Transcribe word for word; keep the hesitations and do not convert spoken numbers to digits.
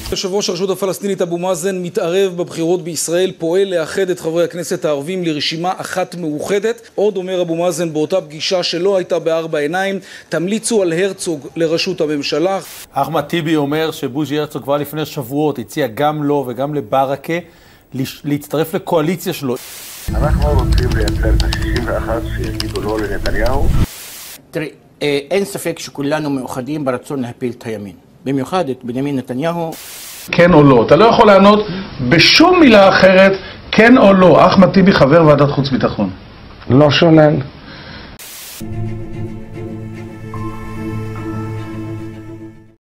יושב ראש הרשות הפלסטינית אבו מאזן מתערב בבחירות בישראל, פועל לאחד את חברי הכנסת הערבים לרשימה אחת מאוחדת. עוד אומר אבו מאזן באותה פגישה שלא הייתה בארבע עיניים, תמליצו על הרצוג לראשות הממשלה. אחמד טיבי אומר שבוז'י הרצוג כבר לפני שבועות הציע גם לו וגם לברקה להצטרף לקואליציה שלו. אנחנו רוצים לייצר את ה-שישים ואחת שיגידו לא לנתניהו. תראי, אין ספק שכולנו מאוחדים ברצון להפיל את הימין. במיוחד את בנימין נתניהו. כן או לא. אתה לא יכול לענות בשום מילה אחרת, כן או לא. אחמד טיבי חבר ועדת חוץ ביטחון. לא שולל.